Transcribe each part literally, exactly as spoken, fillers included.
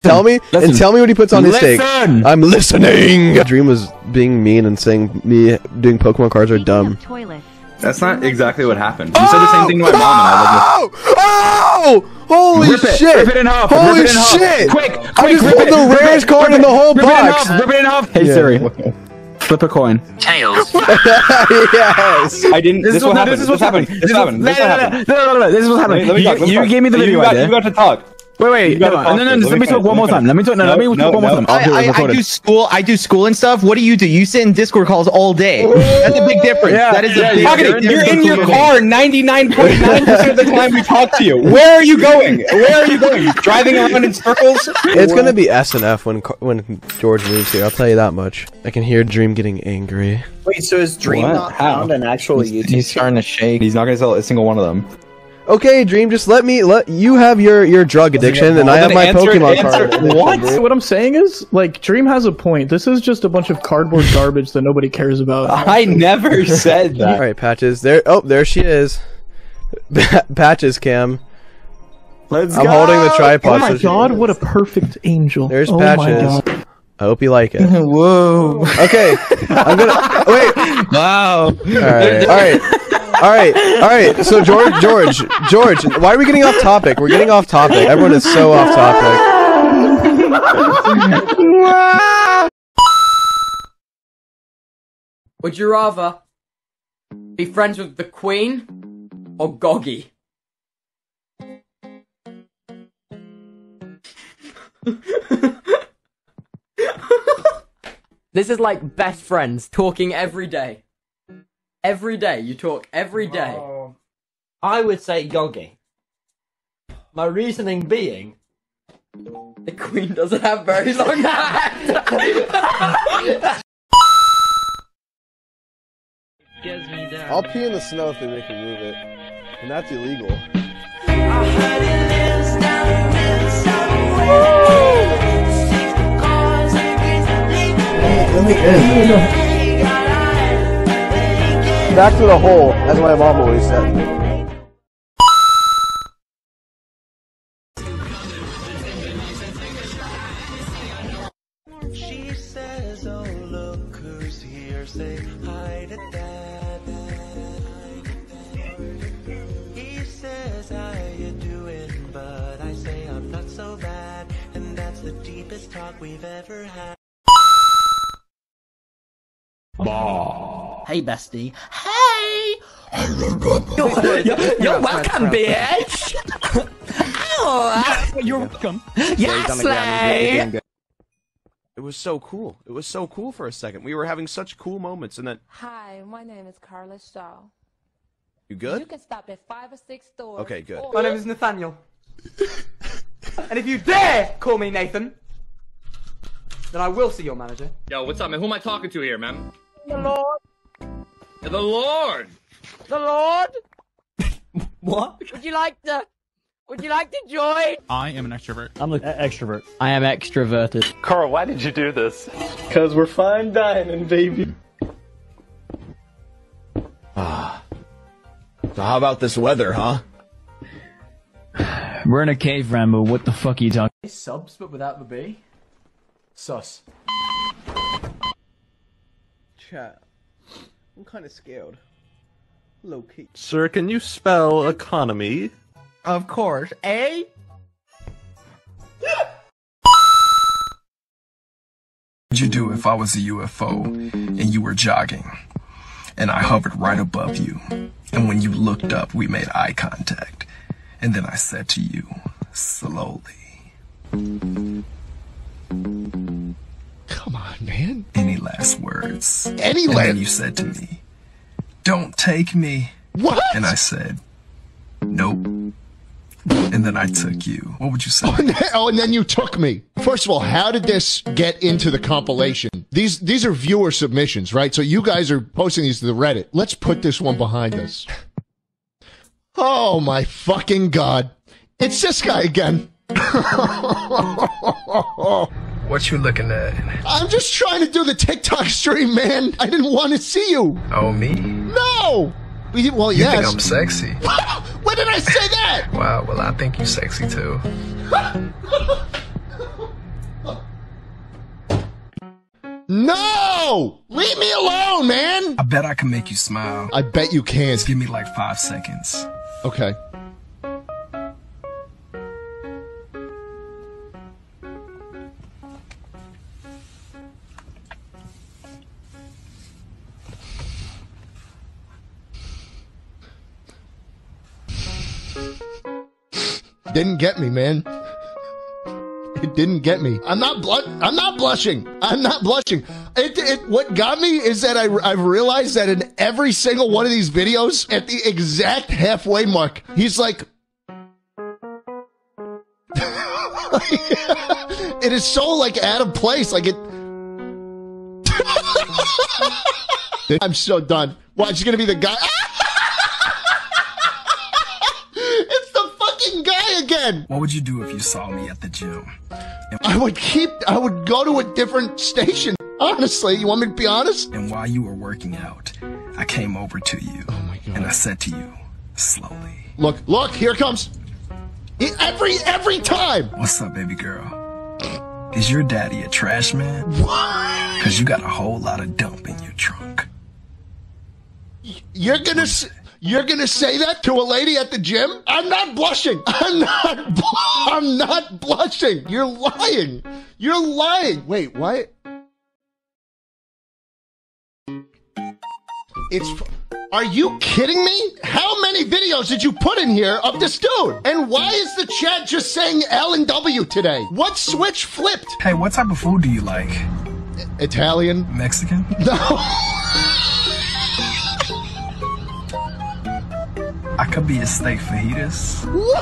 Tell me Listen. and tell me what he puts on his steak. Listen. I'm listening. Dream was being mean and saying me doing Pokemon cards are dumb. That's not exactly what happened. You said the same thing to my mom and I lived with. Oh! Holy Rip it, shit! rip it in half. Holy rip it in half. shit! Quick, I quick, just rip pulled it, the rip rarest it, card rip in the whole rip box. It in half, rip it in half. Hey Yeah. Siri, flip a coin. Tails. Yes. I didn't. This, This is what what happened. this is This what's happened. happening. This happened. This what happened. No, no, no, no. This is what's happening. Let me You, talk. Let me you talk. gave me the You video got, idea. you got to talk. Wait, wait, You gotta no, talk no, no, first. no. Let me talk one more time. Let me talk. No, No, let me no, talk one more no. time. I'll do it I, I, I recorded. do school. I do school and stuff. What do you do? You sit in Discord calls all day. That's a big difference. Yeah, that is yeah, a big yeah, difference. You're, you're in your car ninety-nine point nine percent of the time we talk to you. Where are you going? Where are you going? Driving around in circles? It's gonna be S and F when when George moves here. I'll tell you that much. I can hear Dream getting angry. Wait, so is Dream What? not How? found an actual He's, YouTube? he's starting to shake. He's not going to sell a single one of them. Okay, Dream, just let me let you have your your drug addiction, and I have my Answer- Pokemon answer- card addiction. What? dude. What I'm saying is, like, Dream has a point. This is just a bunch of cardboard garbage that nobody cares about. I never said that. All right, Patches. There. Oh, there she is. Patches cam. Let's I'm go. holding the tripod. Oh my so she- god, what a perfect angel. There's oh Patches. My god. I hope you like it. Whoa. Okay, I'm gonna wait. Wow. All right, all right, all right, all right. So George, George, George, why are we getting off topic? We're getting off topic. Everyone is so off topic. Would you rather be friends with the Queen or Goggy? This is like best friends talking every day. Every day, you talk every day. Oh, I would say Goggy. My reasoning being, The Queen doesn't have very long hair. I'll pee in the snow if they make me move it, and that's illegal. Let me in. Back to the hole, as my mom always said. She says, oh look who's here, say hi to dad. He says, how you doing, but I say I'm not so bad, and that's the deepest talk we've ever had. hey bestie, hey! you're, you're, you're welcome, bitch! Oh, you're welcome. Yes, Slay! It was so cool. It was so cool for a second. We were having such cool moments, and then... Hi, my name is Carla Shaw. You good? You can stop at five or six stores. Okay, good. My name is Nathaniel. And if you dare call me Nathan, then I will see your manager. Yo, what's up, man? Who am I talking to here, man? The Lord. The Lord! The Lord. What? Would you like to... Would you like to join? I am an extrovert. I'm an extrovert. I am extroverted. Carl, why did you do this? Because we're fine dining, baby. Ah. So how about this weather, huh? We're in a cave, Rambo. What the fuck are you talking? Subs, but without the B. Sus. Chat. I'm kind of scared. Low key. Sir, can you spell economy? Of course, eh? What'd you do if I was a U F O and you were jogging and I hovered right above you, and when you looked up we made eye contact, and then I said to you slowly, Come on, man. any last words? Any And last- then you said to me, don't take me. What? And I said, nope. And then I took you. What would you say? Oh, and then, oh, and then you took me. First of all, how did this get into the compilation? These these are viewer submissions, right? So you guys are posting these to the Reddit. Let's put this one behind us. Oh my fucking god. It's this guy again. What you looking at? I'm just trying to do the TikTok stream, man. I didn't want to see you. Oh, me? No! We- Well, You yes. think I'm sexy? When did I say that? Wow, well, I think you sexy too. No! Leave me alone, man! I bet I can make you smile. I bet you can. Just give me like five seconds. Okay. Didn't get me, man. It didn't get me. I'm not blu- I'm not blushing. I'm not blushing. It, it, what got me is that I, I've realized that in every single one of these videos, at the exact halfway mark, he's like... It is so, like, out of place. Like, it... I'm so done. Watch, it's gonna be the guy... It's the fucking guy again! What would you do if you saw me at the gym? I would keep... I would go to a different station. Honestly, you want me to be honest? And while you were working out, I came over to you. Oh my God. And I said to you, slowly. Look, look, here it comes. Every, every time! What's up, baby girl? Is your daddy a trash man? What? Cause you got a whole lot of dump in your trunk. You're gonna... S- You're gonna say that to a lady at the gym? I'm not blushing. I'm not. Bl- I'm not blushing. You're lying. You're lying. Wait, what? It's. Are you kidding me? How many videos did you put in here of this dude? And why is the chat just saying L and W today? What switch flipped? Hey, what type of food do you like? Italian? Mexican? No. I could be a steak fajitas.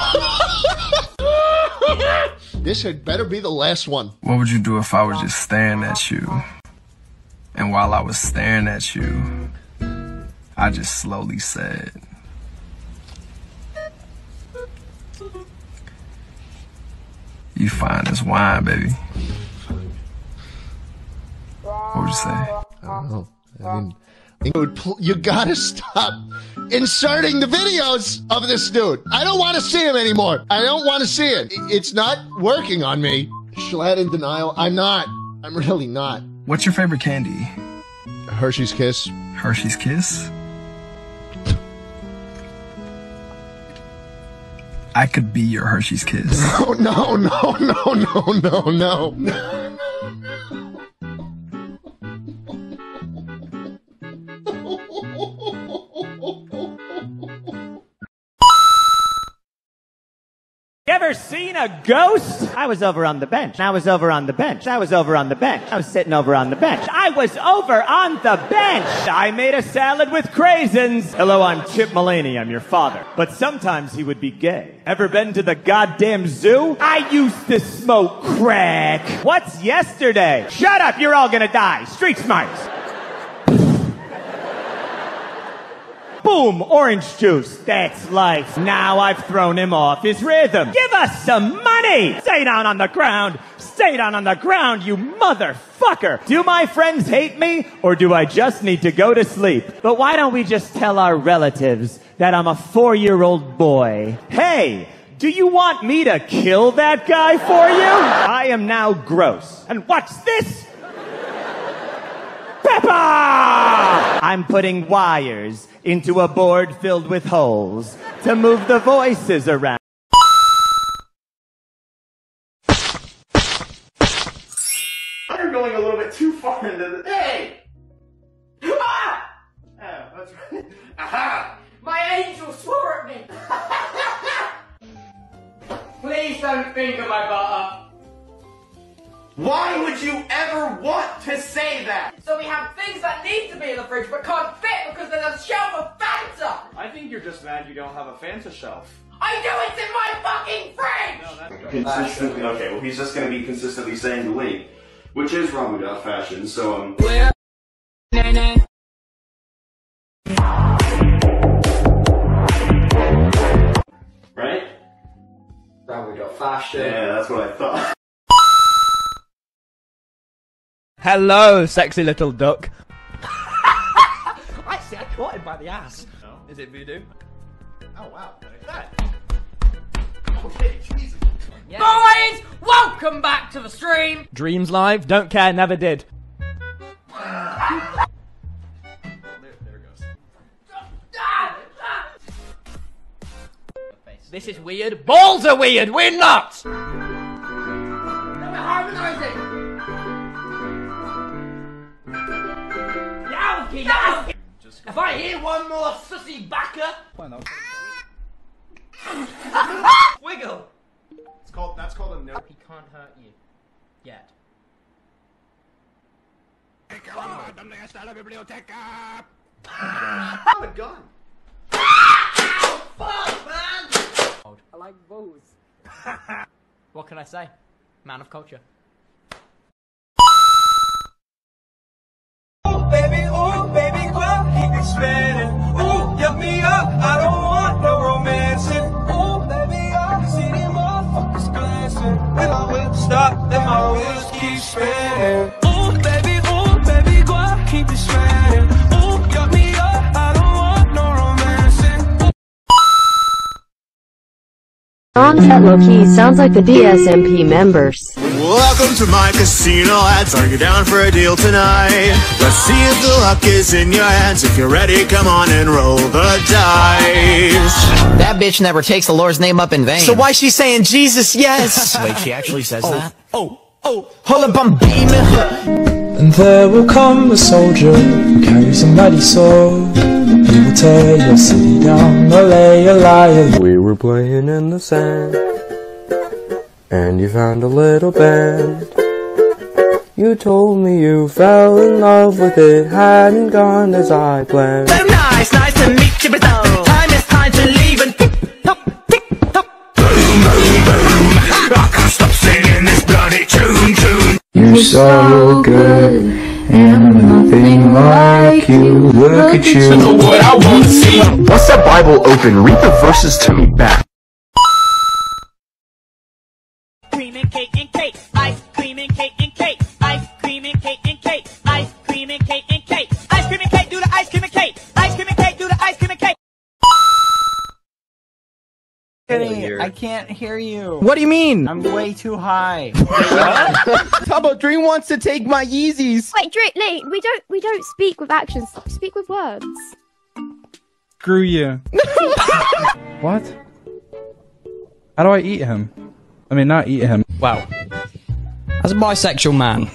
This had better be the last one. What would you do if I was just staring at you? And while I was staring at you, I just slowly said, "You fine as wine, baby." What would you say? I don't know. I mean, you gotta stop inserting the videos of this dude. I don't want to see him anymore. I don't want to see it. It's not working on me. Schlatt in denial. I'm not. I'm really not. What's your favorite candy? Hershey's Kiss. Hershey's Kiss? I could be your Hershey's Kiss. No, no, no, no, no, no, no. You ever seen a ghost? I was over on the bench. I was over on the bench. I was over on the bench. I was sitting over on the bench. I was over on the bench. I made a salad with craisins. Hello, I'm Chip Mulaney. I'm your father. But sometimes he would be gay. Ever been to the goddamn zoo? I used to smoke crack. What's yesterday? Shut up, you're all gonna die. Street smarts. Boom, orange juice. That's life. Now I've thrown him off his rhythm. Give us some money! Stay down on the ground. Stay down on the ground, you motherfucker. Do my friends hate me, or do I just need to go to sleep? But why don't we just tell our relatives that I'm a four-year-old boy? Hey, do you want me to kill that guy for you? I am now gross. And watch this! Peppa! I'm putting wires into a board filled with holes to move the voices around. You're going a little bit too far into the... Hey! Ah! Oh, that's right. Aha! My angel swore at me! Please don't think of my butter. Why would you ever want to say that? So we have things that need to be in the fridge but can't fit because there's a shelf of Fanta! I think you're just mad you don't have a Fanta shelf. I know it's in my fucking fridge! No, that's Consistently, okay, well he's just gonna be consistently saying the link, which is wrong without fashion, so um... Where? Nene. Right? Wrong without fashion. Yeah, that's what I thought. Hello, sexy little duck. I see, I caught him by the ass. No. Is it voodoo? Oh wow, look at that. Okay, Jesus. Boys, welcome back to the stream! Dreams live, don't care, never did. This is weird. Balls are weird. We're not. No, we're harmonizing. Yowki, yowki. If I hear one more sussy backer. Wiggle. It's called. That's called a no. He can't hurt you. Yet. Not a gun. Fuck, man! I like bows. What can I say? Man of culture. Oh baby, oh baby, girl, keep it spinning. Ooh, yuck me up, I don't want no romancing. Oh baby, I see them motherfuckers glancing. When my whip stop, then my wheels keep spinning. Oh baby, oh baby, girl, keep it spinning. Ooh, yuck me up, I don't want no romancing. Songs that low-key sounds like the D S M P members. Welcome to my casino ads. Are you down for a deal tonight? Let's see if the luck is in your hands. If you're ready, come on and roll the dice. That bitch never takes the Lord's name up in vain. So why's she saying Jesus, yes? Wait, she actually says oh, that? Oh, oh, hold up, I'm beaming her. And there will come a soldier who carries a mighty sword. He will tear your city down, or lay a liar. We were playing in the sand, and you found a little band. You told me you fell in love with it, hadn't gone as I planned. So nice, nice to meet you, but no time is time to leave and tick tock, tick tock. Boom, boom, boom. I can't stop singing this bloody tune, tune. You're so good, and I'm nothing like you. Look at you. I know what I wanna see. Once that Bible open, read the verses to me back. Cream and cake and cake, ice cream and cake and cake, ice cream and cake and cake, ice cream and cake and cake, ice cream and cake, do the ice cream and cake, ice cream and cake, do the ice cream and cake. Kenny, I can't hear you. What do you mean? I'm way too high. Tubbo, Dream wants to take my Yeezys. Wait, Dream, Lee, we don't we don't speak with actions. Speak with words. Screw you. What? How do I eat him? I mean, not eat him. Wow. As a bisexual man.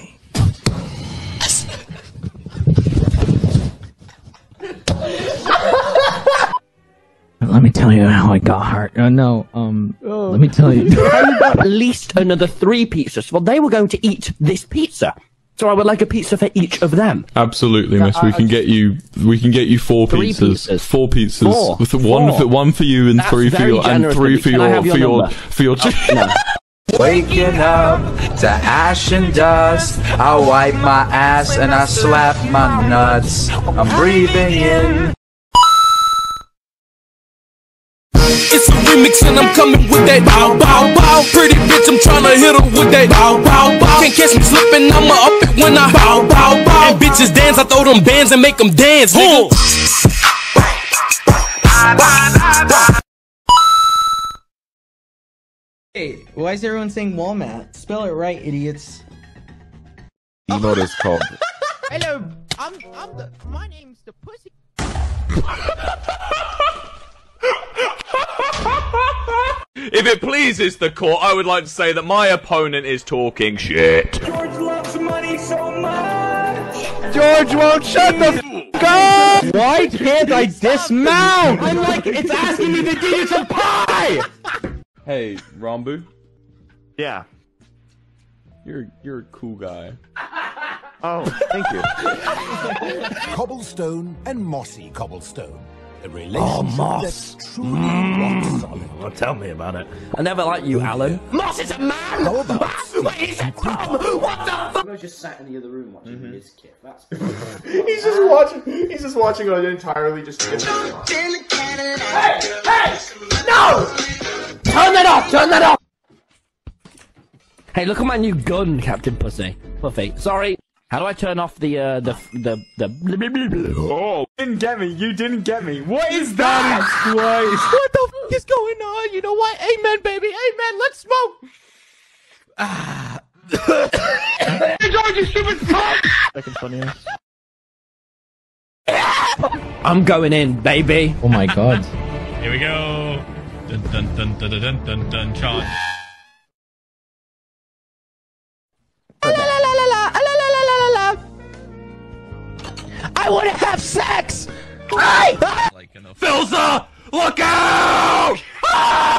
Let me tell you how I got hurt. Uh, no, um, oh. let me tell you. I got at least another three pizzas. Well, they were going to eat this pizza. So I would like a pizza for each of them. Absolutely, Yeah, miss. I- We can get you. We can get you four Three pizzas. pizzas. Four pizzas. Four. With one Four. for one for you and That's three for very your and generous three of you. for Can I your have your for your number? for your. Oh, no. Waking up to ash and dust, I wipe my ass and I slap my nuts. I'm breathing in. It's a remix and I'm coming with that bow bow bow. Pretty bitch, I'm tryna hit her with that bow bow bow. Can't catch me slipping, I'ma up it when I bow bow bow. And bitches dance, I throw them bands and make them dance, nigga. Hey, why is everyone saying Walmart? Spell it right, idiots. Emote is called. Hello, I'm I'm the my name's the pussy. If it pleases the court, I would like to say that my opponent is talking shit. George loves money so much. George won't shut the f up! Why can't I dismount? I'm like, it's asking me to give you some pie! Hey, Rambu. Yeah. You're you're a cool guy. Oh, thank you. Cobblestone and mossy cobblestone. A Oh, relationship moss. that's truly rock solid. Well, tell me about it. I never liked you, Alan. Moss is a man! How about Where is it from? What the fuck? I was just sat in the other room watching Mm-hmm. this kid. That's He's just watching. He's just watching an entirely just. Hey, Hey! No! Turn that off! Turn that off! Hey, look at my new gun, Captain Pussy. Puffy. Sorry. How do I turn off the, uh, the, the, the... Oh, didn't get me. You didn't get me. What is that? Twice. What the f is going on? You know what? Amen, baby. Amen. Let's smoke. Ah. George, you stupid fuck! Second funniest. I'm going in, baby. Oh my god. Here we go. Dun dun dun dun dun dun dun Sean. I want to have sex! Hey! Like enough. Filza! Look out! Ah!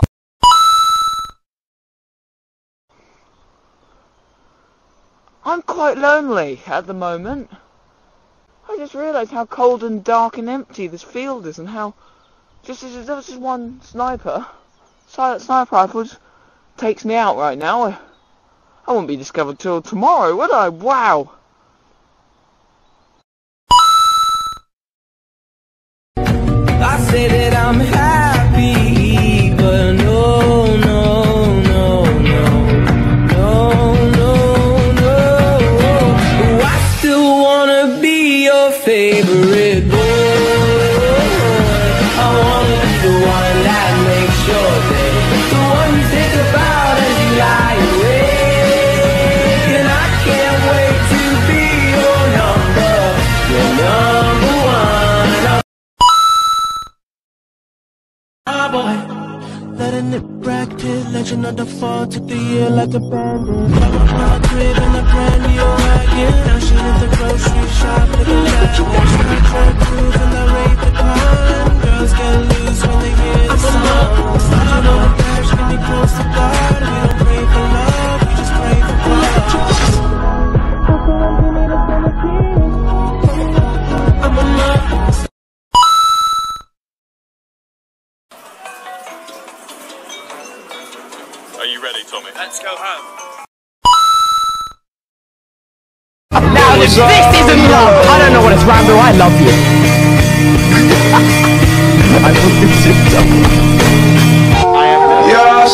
I'm quite lonely at the moment. I just realised how cold and dark and empty this field is, and how just as there was just one sniper, silent sniper rifle, just takes me out right now. I, I won't be discovered till tomorrow, would I? Wow. I say that I'm happy, but no, no, no, no, no, no, no. I still wanna be your favorite boy. I wanna be the one that makes sure that the one you think about as you lie awake. And I can't wait to be your number, your number one. Ah boy, letting it rack pit, legend of the fall, took the year like a bandit. Got my crib in a brand new wagon. Now she at the grocery shop looking at me. Star Trek cruise and I rate the pond. Girls get loose when they hear the song. Sliding on the dash, get me close to God. We don't pray for love, we just pray for God. I'm a love. Are you ready, Tommy? Let's go home. Now this, this isn't love! I don't know what it's, Rambo, I love you. I put this in Your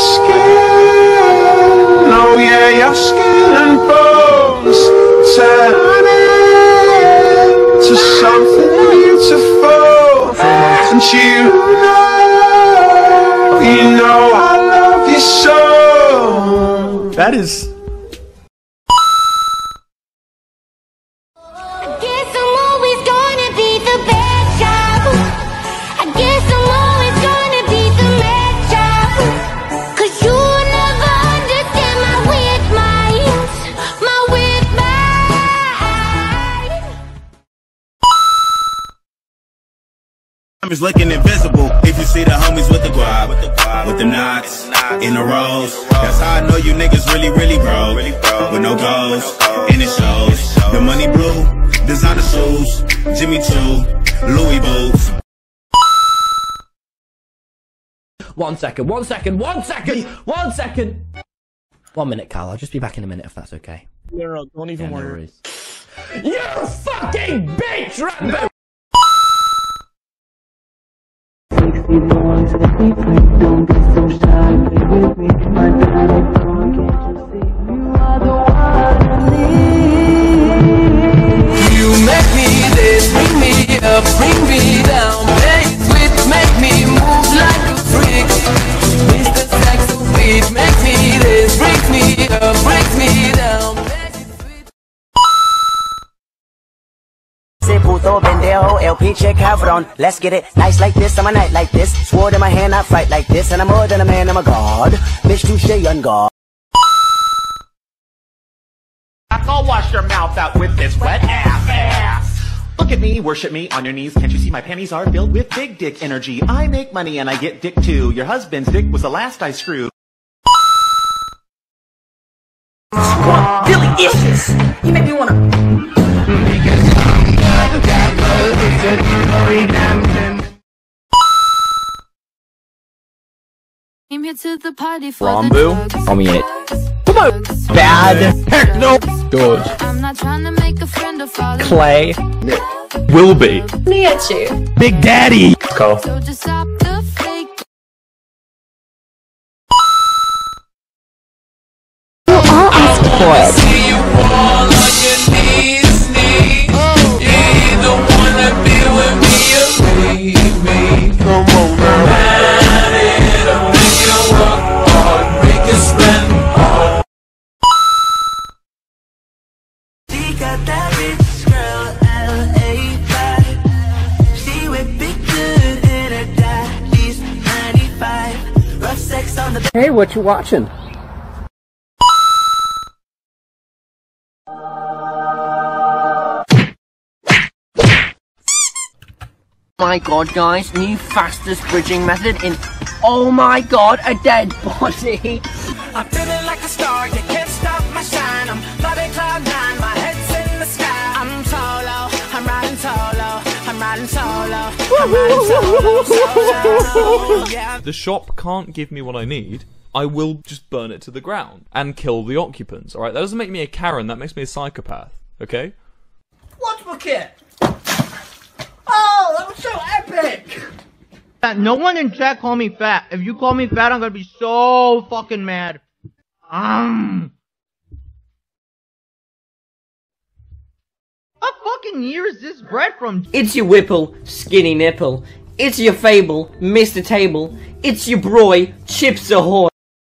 skin, oh yeah, your skin and bones turn into something beautiful. And you know, you know I love you so. That is. Is looking invisible. If you see the homies with the guap, with the guap, with the knots in the rows, that's how I know you niggas really, really broke. With no goals, and it shows. The money blue, designer shoes, Jimmy Choo, Louis boots. One second, one second, one second, one second. One minute, Carl. I'll just be back in a minute if that's okay. No, no, don't even Yeah, no worry. worries. You fucking bitch, Rambo! You make me this, bring me up, bring me down, make it sweet, make me move like a freak. Mister Sex Beat, make me this, brings me up, brings me down. Puto pendejo, el pinche cabrón. Let's get it nice like this, I'm a night like this. Sword in my hand, I fight like this. And I'm more than a man, I'm a god. Bitch, touche on God. I'll wash your mouth out with this wet ass ass. Look at me, worship me on your knees. Can't you see my panties are filled with big dick energy? I make money and I get dick too. Your husband's dick was the last I screwed. Delicious. You make me wanna. Came here to the party for Rambo? the I mean it. Come on! Bad! Heck no! Good. I'm not trying to make a friend of all Clay. Will be. Me at you. Big Daddy! Go. So just stop the fake. You all asked for it. See you all on your knees, knees. You either wanna be with me or leave me. Come on now. Man, it'll make you work hard, make you spend hard. She got that rich girl, L A vibe. She with big good in her dad. the. Hey, what you watching? My god, guys, new fastest bridging method in. Oh my god, a dead body! I'm feeling like a star, you can't stop my shine. I'm flying cloud nine, my head's in the sky. I'm solo, I'm riding solo, I'm riding solo, I'm riding solo, solo, yeah. The shop can't give me what I need. I will just burn it to the ground and kill the occupants, alright? That doesn't make me a Karen, that makes me a psychopath, okay? Watch my kid! Oh, that was so epic! No one in chat call me fat. If you call me fat, I'm gonna be so fucking mad. Um. What fucking year is this bread from? It's your Whipple, skinny nipple. It's your Fable, Mister Table. It's your Broy, Chips Ahoy.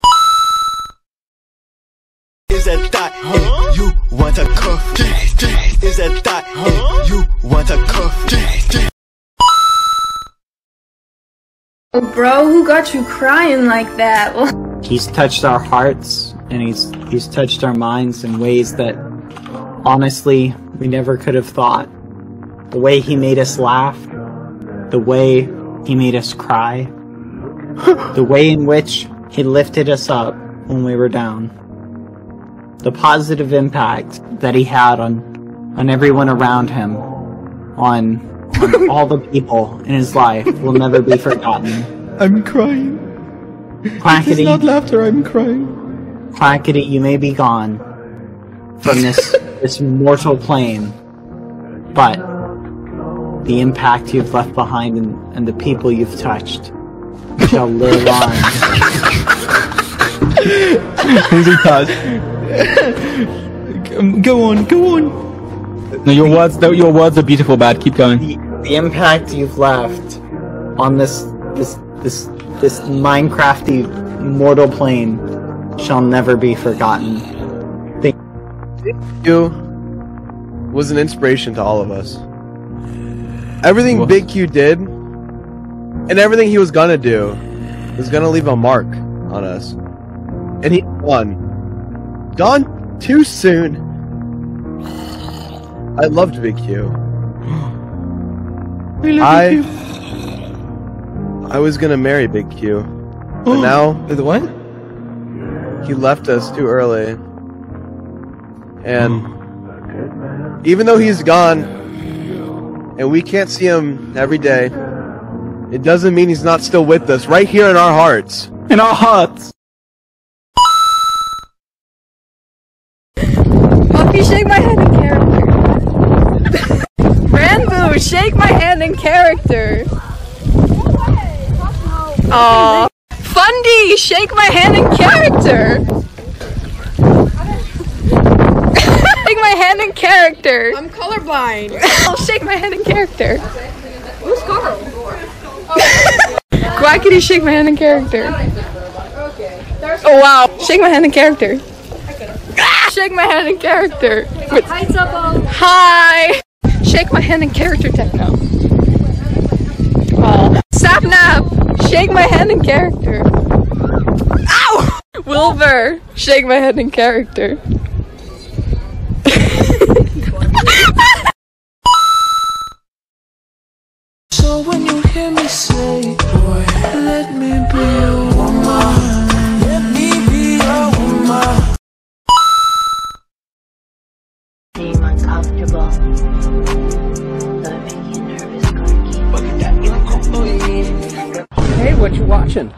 Is that that huh? You want a cuff? Is that that huh? You want a cuff? Oh, bro, who got you crying like that? He's touched our hearts, and he's he's touched our minds in ways that, honestly, we never could have thought. The way he made us laugh, the way he made us cry, the way in which he lifted us up when we were down. The positive impact that he had on on everyone around him, on on all the people in his life, will never be forgotten. I'm crying. Clackety, It's not laughter, I'm crying. Clackety, you may be gone from this this mortal plane, but the impact you've left behind and, and the people you've touched shall live on. Who's he touched? Go on, go on. No, your words, your words are beautiful, bad. Keep going. The, the impact you've left on this, this, this, this Minecrafty mortal plane shall never be forgotten. Thank you. Was an inspiration to all of us. Everything what? Big Q did, and everything he was gonna do, was gonna leave a mark on us, and he won. Gone too soon. I loved Big Q. I, Big Q. I was gonna marry Big Q, but now the what? He left us too early, and even though he's gone, and we can't see him every day, it doesn't mean he's not still with us, right here in our hearts. In our hearts. Puppy, shake my hand in character. Ranboo, shake my hand in character. Aww. Fundy, shake my hand in character. Shake my hand in character. I'm colorblind. I'll shake my hand in character. Who's Carl? Quackity, shake my hand in character. Oh wow, shake my hand in character. Shake my hand in character. Hi, Tuppo. Hi. Shake my hand in character, Techno. Oh. Sapnap. Shake my hand in character. Ow! Wilbur. Shake my hand in character. So when you hear me say, boy, let me be a woman. Let me be a woman. Being uncomfortable. Does it make you nervous, Corky? Hey, what you watching?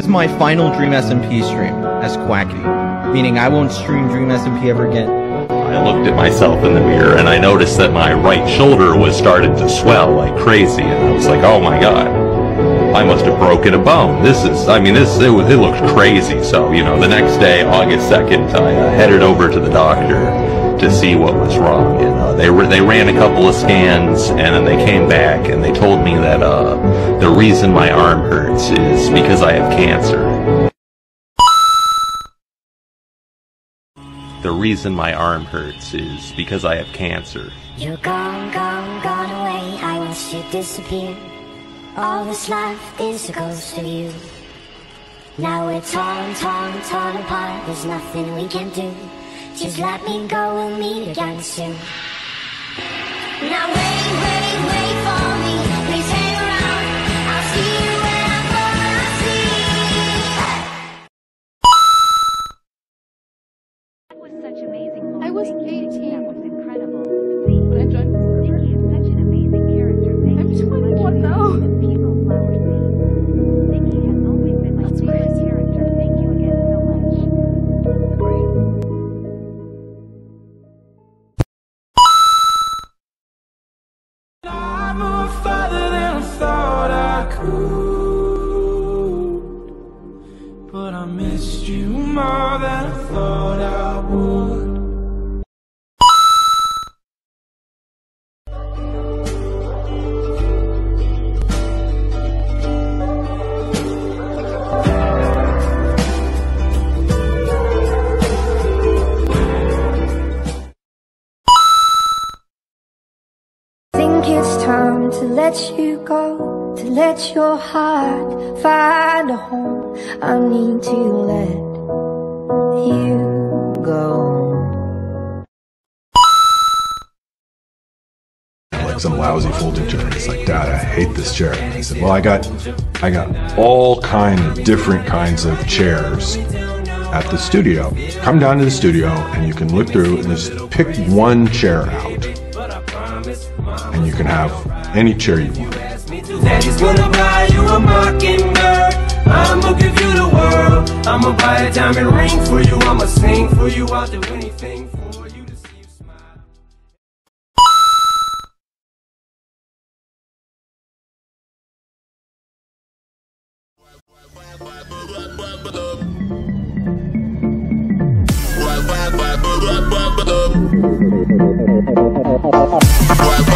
my final Dream S M P stream as Quackity, meaning I won't stream Dream S M P ever again. I looked at myself in the mirror and I noticed that my right shoulder was starting to swell like crazy, and I was like, oh my god, I must have broken a bone. This is, I mean, this, it, it looked crazy. So, you know, the next day, August second, I uh, headed over to the doctor to see what was wrong, and uh, they, they ran a couple of scans, and then they came back and they told me that uh, the reason my arm hurts is because I have cancer. The reason my arm hurts is because I have cancer. You're gone, gone, gone away. I watched you disappear. All this life is a ghost of you. Now we're torn, torn, torn apart. There's nothing we can do. Just let me go, we'll meet again soon. Now wait, wait, wait for me. Please hang around. I'll see you when I fall asleep. That was such amazing. I was eighteen. That was incredible. When I joined the server. Vicky is such an amazing character. Thank I'm you so much. twenty-one now. People flower seeds. Vicky has always been my That's favorite crazy. character. Thank you again so much. I moved farther than I thought I could, but I missed you more than I thought I would. Think it's time to let you go, to let your heart find a home. I need to let you go. Like some lousy folding chair. It's like, Dad, I hate this chair. And I said, well, I got, I got all kind of different kinds of chairs at the studio. Come down to the studio and you can look through and just pick one chair out. And you can have any chair you want. Daddy's gonna buy you a mockingbird. I'ma give you the world. I'ma buy a diamond ring for you. I'ma sing for you. I'll do anything for you to see you smile. What?